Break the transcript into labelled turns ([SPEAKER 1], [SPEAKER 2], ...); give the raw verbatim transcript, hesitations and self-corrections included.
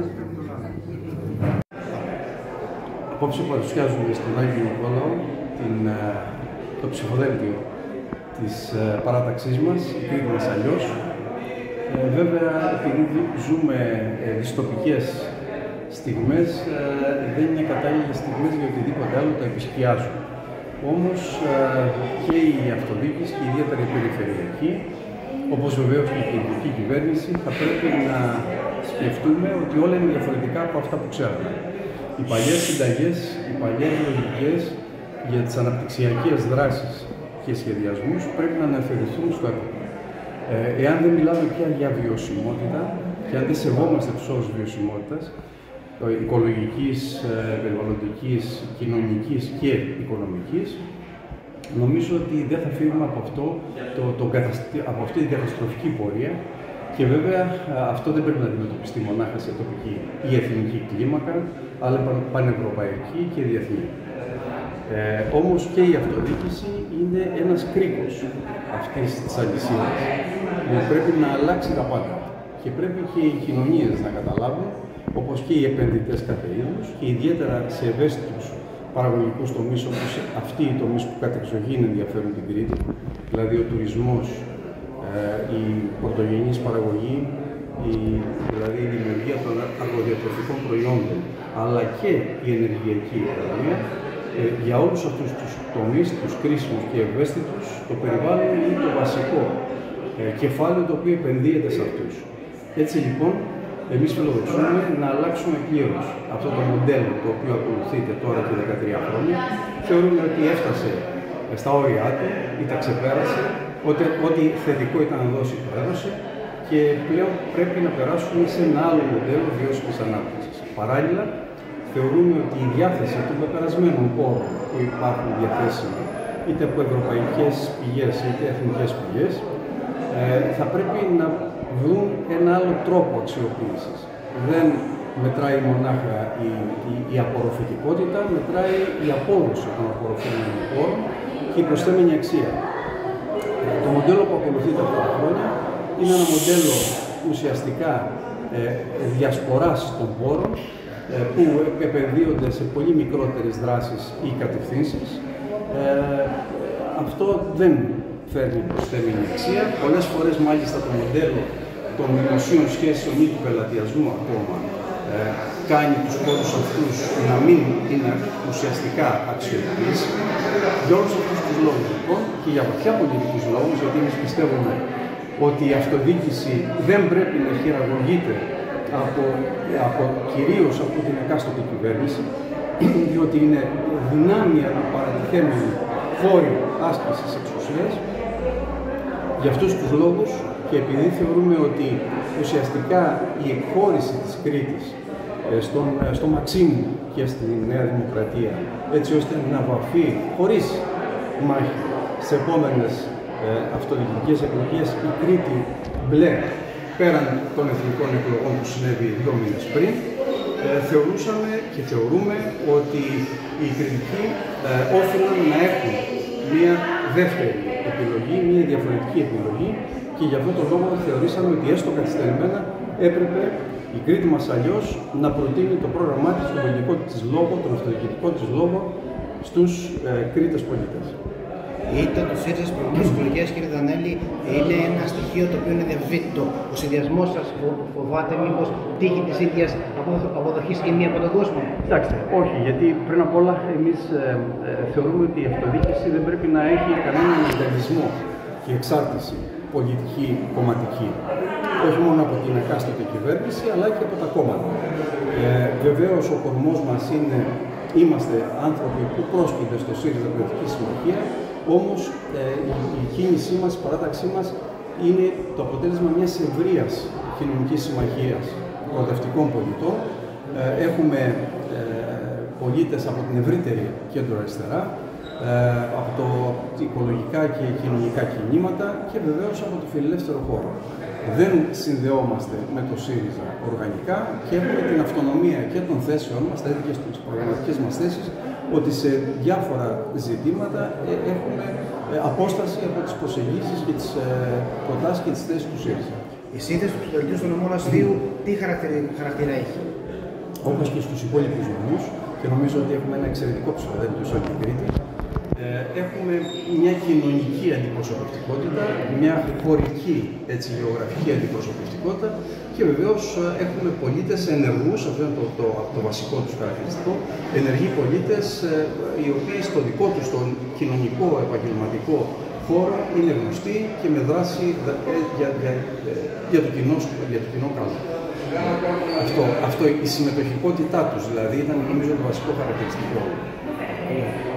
[SPEAKER 1] Απόψε παρουσιάζουμε στον Άγιο Νικόλαο την, το ψηφοδέλτιο της παράταξής μας, η Κρήτη μας αλλιώς. Ε, βέβαια, επειδή ζούμε ε, δυστοπικές στιγμές, ε, δεν είναι κατάλληλες στιγμές για οτιδήποτε άλλο τα επισκιάζουν. Όμως ε, και η αυτοδιοίκηση και ιδιαίτερα η περιφερειακή, όπως βεβαίως και η κεντρική κυβέρνηση, θα πρέπει να σκεφτούμε ότι όλα είναι διαφορετικά από αυτά που ξέραμε. Οι παλιές συνταγές, οι παλιές λογικές για τις αναπτυξιακές δράσεις και σχεδιασμούς πρέπει να αναφερθούν στο έπακρο. Ε, εάν δεν μιλάμε πια για βιωσιμότητα και αν δεν σεβόμαστε τους όρους βιωσιμότητας, οικολογικής, περιβαλλοντικής, κοινωνικής και οικονομικής, νομίζω ότι δεν θα φύγουμε από, αυτό, το, το, από αυτή την καταστροφική πορεία. Και βέβαια αυτό δεν πρέπει να αντιμετωπιστεί μονάχα σε τοπική ή εθνική κλίμακα, αλλά πανευρωπαϊκή και διεθνή. Ε, όμως και η αυτοδιοίκηση είναι ένας κρίκος αυτής της αλυσίδας. Πρέπει να αλλάξει τα πάντα. Και πρέπει και οι κοινωνίες να καταλάβουν, όπως και οι επενδυτές κάθε είδους, και ιδιαίτερα σε ευαίσθητους παραγωγικούς τομείς, όπως αυτοί οι τομείς που κατεξοχήν ενδιαφέρουν την Κρήτη, δηλαδή ο τουρισμός, η πρωτογενής παραγωγή, η, δηλαδή η δημιουργία των αγροδιατροφικών προϊόντων, αλλά και η ενεργειακή οικονομία, ε, για όλους αυτούς τους τομείς, τους κρίσιμους και ευαίσθητους, το περιβάλλον είναι το βασικό ε, κεφάλαιο το οποίο επενδύεται σε αυτούς. Έτσι λοιπόν, εμείς φιλοδοξούμε να αλλάξουμε πλήρως αυτό το μοντέλο το οποίο ακολουθείται τώρα και δεκατρία χρόνια. Θεωρούμε ότι έφτασε στα όρια του ή τα ξεπέρασε. Ότι, ό,τι θετικό ήταν να δώσει, το έδωσε και πλέον πρέπει να περάσουμε σε ένα άλλο μοντέλο βιώσιμης ανάπτυξης. Παράλληλα, θεωρούμε ότι η διάθεση των πεπερασμένων πόρων που υπάρχουν διαθέσιμα είτε από ευρωπαϊκές πηγές είτε εθνικές πηγές ε, θα πρέπει να βρουν ένα άλλο τρόπο αξιοποίησης. Δεν μετράει μονάχα η, η, η απορροφητικότητα, μετράει η απόδοση των απορροφημένων πόρων και η προσθέμενη αξία. Το μοντέλο που ακολουθείται αυτά τα χρόνια είναι ένα μοντέλο ουσιαστικά ε, διασποράς των πόρων ε, που επενδύονται σε πολύ μικρότερες δράσεις ή κατευθύνσεις. Ε, αυτό δεν φέρνει προσθέμενη αξία. Πολλές φορές μάλιστα το μοντέλο των δημοσίων σχέσεων ή του πελατειασμού ακόμα ε, κάνει τους πόρους αυτούς να μην είναι ουσιαστικά αξιοποιήσιμοι. Για όλους αυτούς τους λόγους λοιπόν και για βαθιά πολιτικούς λόγους, γιατί εμείς πιστεύουμε ότι η αυτοδιοίκηση δεν πρέπει να χειραγωγείται από, από, κυρίως από την εκάστοτε κυβέρνηση, διότι είναι δυνάμια του παρατηθέμενου φόρη άσκησης εξουσίας. Για αυτούς τους λόγους και επειδή θεωρούμε ότι ουσιαστικά η εκχώρηση της Κρήτης στον, στο Μαξίμου και στη Νέα Δημοκρατία, έτσι ώστε να βαφεί χωρίς μάχη σε επόμενες ε, αυτοδιοικητικές εκλογές η Κρήτη μπλε πέραν των εθνικών εκλογών που συνέβη δύο μήνες πριν, ε, θεωρούσαμε και θεωρούμε ότι οι κριτικοί ε, όφελαν να έχουν μια δεύτερη επιλογή, μια διαφορετική επιλογή και για αυτόν τον λόγο θεωρήσαμε ότι έστω καθυστερημένα έπρεπε η Κρήτη μας αλλιώς να προτείνει το πρόγραμμά της, τον πολιτικό της λόγο, τον αυτοδιοικητικό της λόγο στους ε, Κρήτες πολίτες.
[SPEAKER 2] Η ήττα του ΣΥΡΙΖΑ στις προηγούμενες εκλογές, κύριε Δανέλη, είναι ένα στοιχείο το οποίο είναι διαβήτητο. Ο συνδυασμός σας φοβάται μήπως τύχει της ίδιας αποδοχής και μία από τον κόσμο?
[SPEAKER 1] Κοιτάξτε, όχι, γιατί πριν απ' όλα εμείς ε, ε, θεωρούμε ότι η αυτοδιοίκηση δεν πρέπει να έχει κανέναν ενταλισμό και εξάρτηση πολιτική, κομματική. Όχι μόνο από την εκάστοτε κυβέρνηση, αλλά και από τα κόμματα. Ε, βεβαίως ο κορμός μας είναι, είμαστε άνθρωποι που πρόσκυνται στο ΣΥΡΙΖΑ Κρατική Συμμαχία, όμως ε, η, η κίνησή μας, η παράταξή μας είναι το αποτέλεσμα μιας ευρείας κοινωνικής συμμαχίας προοδευτικών πολιτών. Ε, έχουμε ε, πολίτες από την ευρύτερη κέντρο αριστερά, ε, από το οικολογικά και κοινωνικά κινήματα και βεβαίως από το φιλελεύθερο χώρο. Δεν συνδεόμαστε με το ΣΥΡΙΖΑ οργανικά και έχουμε την αυτονομία και των θέσεων μας, τα ίδια στις προγραμματικές μας θέσεις, ότι σε διάφορα ζητήματα έχουμε απόσταση από τις προσεγγίσεις και τις προτάσεις και τις θέσεις του ΣΥΡΙΖΑ.
[SPEAKER 2] Η σύνθεση του ψηφοδελτίου στο νομό Λασδίου τι χαρακτήρα έχει?
[SPEAKER 1] Όπως και στους υπόλοιπους νομούς, και νομίζω ότι έχουμε ένα εξαιρετικό ψηφοδέλτιο σε όλη την Κρήτη, έχουμε μια κοινωνική αντιπροσωπευτικότητα, μια χωρική, έτσι, γεωγραφική αντιπροσωπευτικότητα και βεβαίως έχουμε πολίτες ενεργούς, αυτό είναι το, το, το βασικό τους χαρακτηριστικό, ενεργοί πολίτες οι οποίοι στο δικό τους, στον κοινωνικό, επαγγελματικό χώρο είναι γνωστοί και με δράση για, για, για, το, κοινό, για το κοινό καλό. Αυτό, αυτό, η συμμετοχικότητά τους δηλαδή ήταν νομίζω το βασικό χαρακτηριστικό.